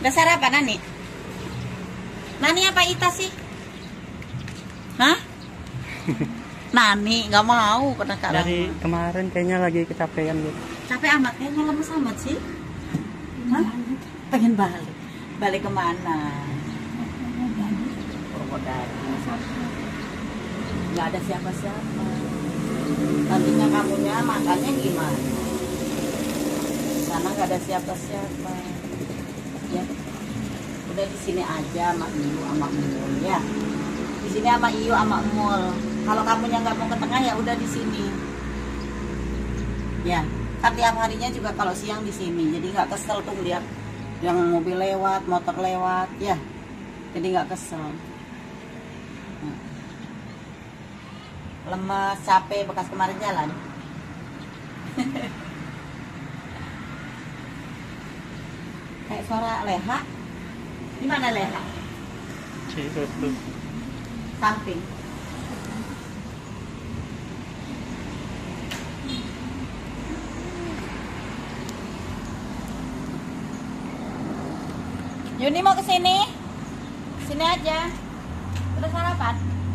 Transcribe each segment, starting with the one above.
Udah sarapan Nani? Nani apa Ita sih? Hah? Nani nggak mau karena dari kemarin kayaknya lagi kecapean gitu. Capek amat, kayaknya lemes amat sih. Hah? Pengen balik. Balik kemana? Purwodadi. Nggak ada siapa-siapa. Nantinya kamunya makannya gimana? Sana nggak ada siapa-siapa. Ya, udah di sini aja sama Iyu sama Mul ya. Di sini sama Iyu sama Mul. Kalau kamunya nggak mau ke tengah ya udah di sini. Ya, kan tiap harinya juga kalau siang di sini. Jadi nggak kesel tuh lihat yang mobil lewat, motor lewat, ya. Jadi nggak kesel. Lemas, capek bekas kemarin jalan. Kayak suara Leha. Di mana Leha? Itu. Samping. Yuni mau ke sini? Sini aja. Udah sarapan?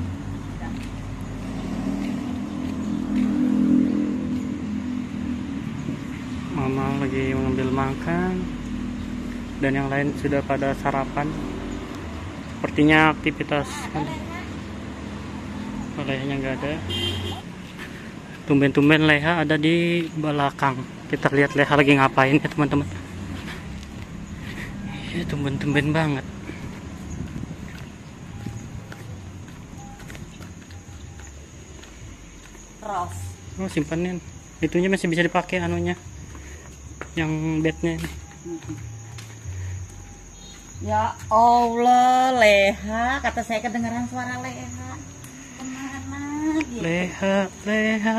Mama lagi mengambil makan dan yang lain sudah pada sarapan. Sepertinya aktivitas kan. Lehanya nggak ada. Tumben-tumben Leha ada di belakang. Kita lihat Leha lagi ngapain ya teman-teman. Ya tumben-tumben banget. Ros. Oh simpanin. Itunya masih bisa dipakai anunya. Yang bednya ini. Ya Allah, Leha, kata saya kedengaran suara Leha. Kemana gitu? Leha. Leha.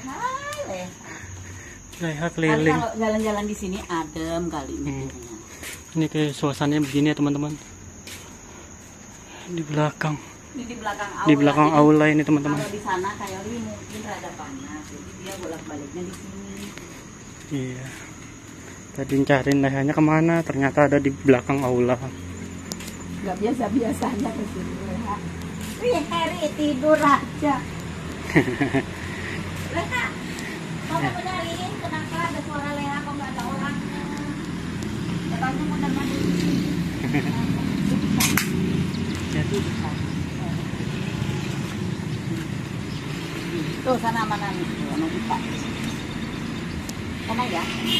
Leha Kali keliling. kalau jalan-jalan di sini adem kali ini. Ini kayak suasananya begini ya teman-teman. Di belakang. Ini di belakang aula. Di belakang aula ini teman-teman. Kalau di sana kayak ini mungkin rada panas, jadi dia bolak-baliknya di sini. Iya. Tadi cariin Lehanya kemana? Ternyata ada di belakang aula. Gak biasa-biasanya ke sini Leha. Wih, Harry tidur aja. Leha, kamu nyariin kenapa ada suara Leha kok nggak ada orangnya? Katanya mau mandi. Tuh sana mana nih? Mau buka. Sana ya.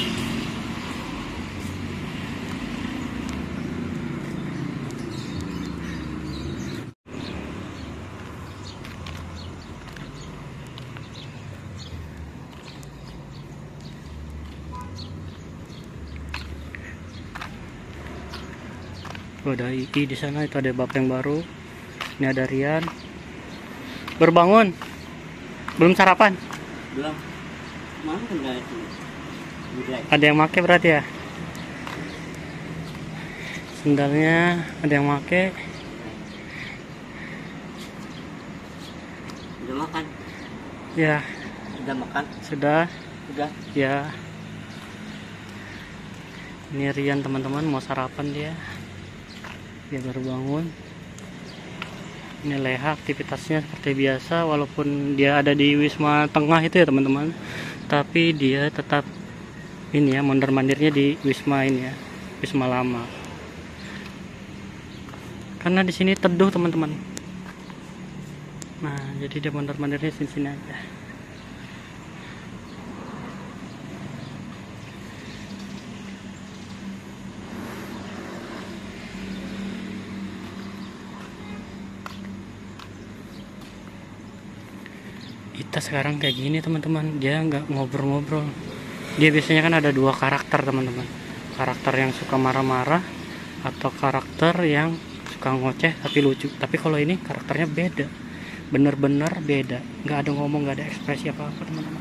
Oh, ada Iki di sana, itu ada bapak yang baru. Ini ada Rian. Berbangun. Belum sarapan? Belum. Mana enggak itu? Ada yang make berarti ya? Sendalnya ada yang make. Udah makan? Ya, Udah makan? sudah. Udah. Ya. Ini Rian teman-teman mau sarapan dia. Dia baru bangun. Ini Leha aktivitasnya seperti biasa walaupun dia ada di Wisma Tengah itu ya teman-teman. Tapi dia tetap ini ya mondar-mandirnya di Wisma ini ya. Wisma lama. Karena di sini teduh teman-teman. Nah, jadi dia mondar-mandirnya sini-sini aja. Ita sekarang kayak gini teman-teman, dia nggak ngobrol-ngobrol. Dia biasanya kan ada dua karakter teman-teman, karakter yang suka marah-marah atau karakter yang suka ngoceh tapi lucu. Tapi kalau ini karakternya beda, bener-bener beda, nggak ada ngomong, nggak ada ekspresi apa-apa teman-teman.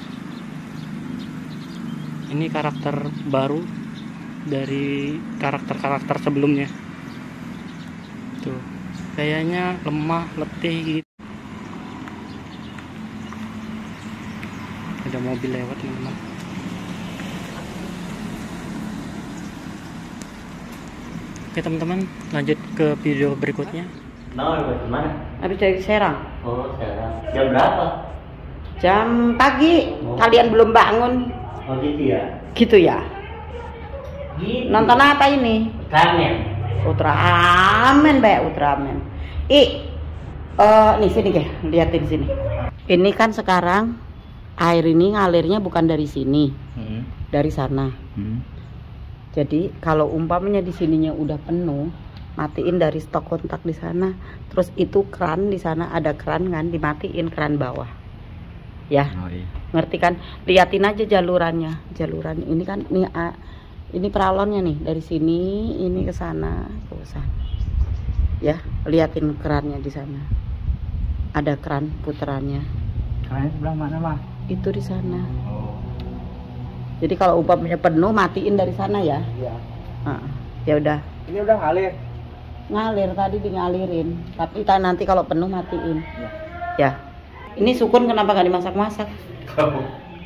Ini karakter baru dari karakter-karakter sebelumnya. Tuh, kayaknya lemah, letih gitu. Ada mobil lewat teman-teman. Oke teman-teman, lanjut ke video berikutnya. Mau dari mana? Habis dari Serang. Oh, Serang. Jam berapa? Jam pagi. Kalian belum bangun. Oh gitu ya. Gitu ya. Gitu. Nonton apa ini? Ramen. Ultraman, Mbak, Ultraman. Nih sini deh, liatin sini. Ini kan sekarang air ini ngalirnya bukan dari sini, dari sana. Jadi kalau umpamanya di sininya udah penuh, matiin dari stok kontak di sana. Terus itu keran di sana ada keran kan, dimatiin keran bawah. Ya, Oh iya. ngerti kan? Liatin aja jalurannya, ini kan nih. Ini peralonnya nih, dari sini ini ke sana, ke sana. Ya, liatin kerannya di sana. Ada keran puterannya. Kerannya sebelah mana, Mah? Itu di sana. Oh. Jadi kalau umpamanya penuh, matiin dari sana ya. Iya. Ya udah. Ini udah ngalir. Ngalir tadi ngalirin. Tapi nanti kalau penuh matiin. Iya. Ya. Ini sukun kenapa gak dimasak-masak? Kamu.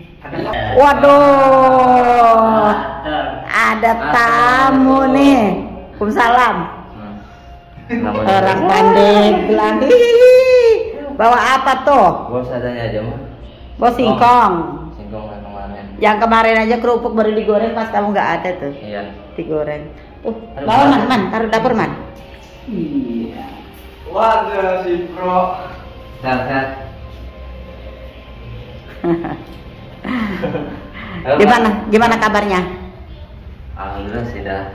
Waduh. Ada tamu nih. Waalaikumsalam. Orang Pandeglang. Bawa apa tuh? Bos adanya aja, Mah. Bos singkong. Singkong yang kemarin. Yang kemarin aja kerupuk baru digoreng pas kamu nggak ada tuh. Iya. Digoreng. Bawa man, taruh dapur man. Iya. Waduh, si Pro. Sehat. Gimana kabarnya? Alhamdulillah sih udah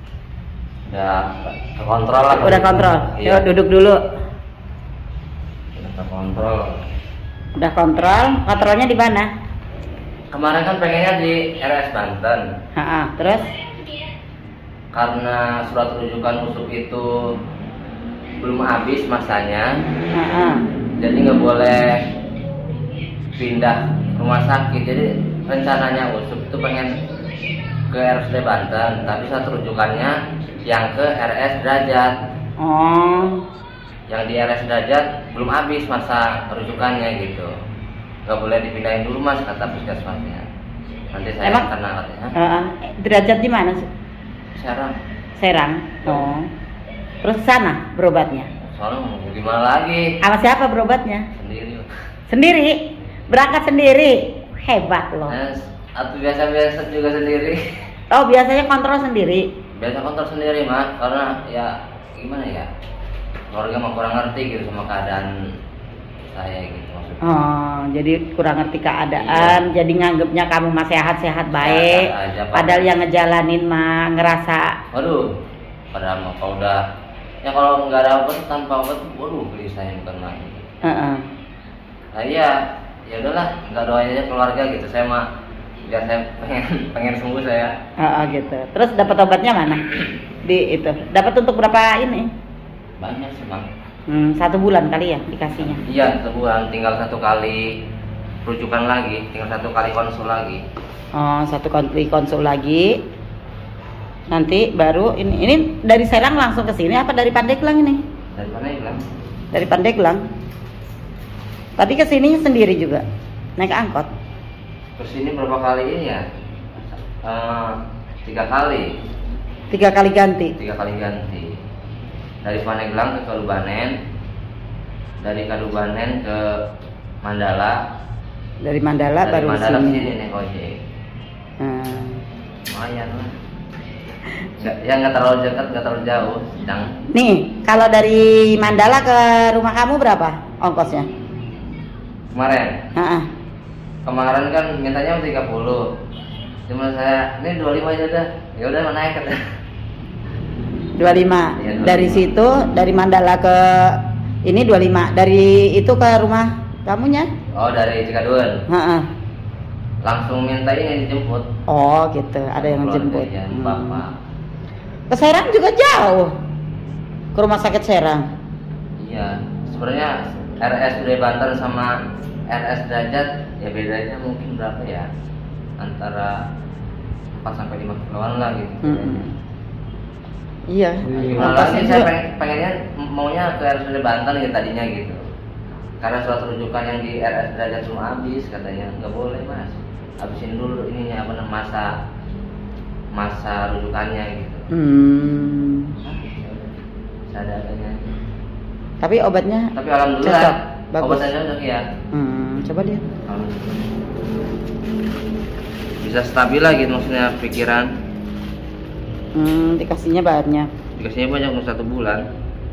terkontrol lah. Udah kontrol. Iya. Yuk duduk dulu. Udah terkontrol. Udah kontrol. Kontrolnya di mana? Kemarin kan pengennya di RS Banten. Terus? Karena surat rujukan usuk itu belum habis masanya, jadi nggak boleh pindah rumah sakit. Jadi rencananya usuk itu pengen ke RSUD Banten, tapi saat rujukannya yang ke RS Derajat. Oh. Yang di RS Derajat belum habis masa rujukannya gitu. Nggak boleh dipindahin dulu Mas, kata puskesmasnya. Nanti saya Emang? akan katanya. Derajat di mana sih? Serang. Serang. Oh. Terus sana berobatnya? Soalnya mau gimana lagi? Sama siapa berobatnya? Sendiri. Sendiri? Berangkat sendiri? Hebat loh. Atau biasa-biasa juga sendiri. Oh, biasanya kontrol sendiri? Biasa kontrol sendiri Mas, karena ya gimana ya, keluarga mah kurang ngerti gitu sama keadaan saya gitu maksudnya. Oh, jadi kurang ngerti keadaan, Iya. jadi nganggepnya kamu mah sehat-sehat baik, Sehat aja, Pak. padahal yang ngejalanin mah ngerasa. Waduh, padahal mah kalau udah ya kalau nggak ada obat tanpa obat, waduh beli saya bukan lagi. Nah iya, ya udahlah, nggak doain aja keluarga gitu. Saya mah biar saya pengen sembuh saya. Gitu. Terus dapat obatnya mana? Di itu. Dapat untuk berapa ini? Banyak sih Bang. 1 bulan kali ya dikasihnya. Iya, sebulan tinggal 1 kali rujukan lagi, tinggal 1 kali konsul lagi. Oh, 1 kali konsul lagi. Nanti baru ini dari Serang langsung ke sini apa dari Pandeglang ini? Dari mana ya Bang? Dari Pandeglang. Tadi ke sini sendiri juga. Naik angkot. Terus ini berapa kali ini ya? 3 kali. 3 kali ganti. 3 kali ganti. Dari Pandeglang ke Kadupaten, dari Kadupaten ke Mandala. Dari Mandala Dari baru Mandala sini. sini nih ojek. Lumayan lah. Nggak terlalu dekat, nggak terlalu jauh, sedang. Nih, kalau dari Mandala ke rumah kamu berapa ongkosnya? Kemarin. Kemarin kan mintanya 30. Cuma saya ini 25 aja dah. Ya udah naik kata. 25. Iya, 25. Dari situ dari Mandala ke ini 25. Dari itu ke rumah kamunya? Oh, dari Cikadun. Langsung minta ini dijemput. Oh, gitu. Ada yang jemput. Ya, Bapak. Ke Serang juga jauh. Ke rumah sakit Serang. Iya, sebenarnya RSUD Banten sama RS Derajat ya bedanya mungkin berapa ya? Antara 4 sampai 5 kiloan lah gitu. Iya. Gimana lagi saya pengennya maunya ke RSUD Banten ya tadinya gitu. Karena surat rujukan yang di RS Derajat cuma habis katanya nggak boleh Mas. Habisin dulu ininya apa namanya masa rujukannya gitu. Seadanya. Tapi obatnya? Tapi alhamdulillah. Cocok. Bagus. Obatnya cocok ya. Coba lihat. Bisa stabil lagi maksudnya pikiran. Dikasihnya banyak. Dikasihnya banyak untuk 1 bulan.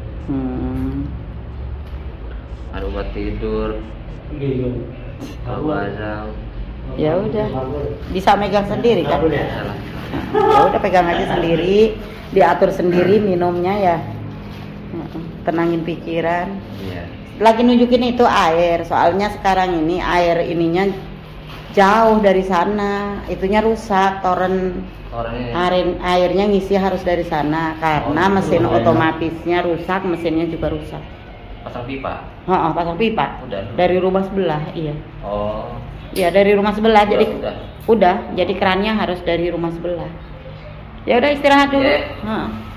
Ada obat tidur. Azam. Ya udah. Bisa megang sendiri kan? Ya udah pegang aja sendiri, diatur sendiri minumnya ya. Tenangin pikiran. Iya. Lagi nunjukin itu air, soalnya sekarang ini air ininya jauh dari sana, itunya rusak, toren airnya ngisi harus dari sana karena mesin otomatisnya rusak, mesinnya juga rusak. Pasang pipa? Pasang pipa. Udah. Dari rumah sebelah, iya. Oh. Iya dari rumah sebelah, jadi udah. Jadi kerannya harus dari rumah sebelah. Ya udah istirahat dulu.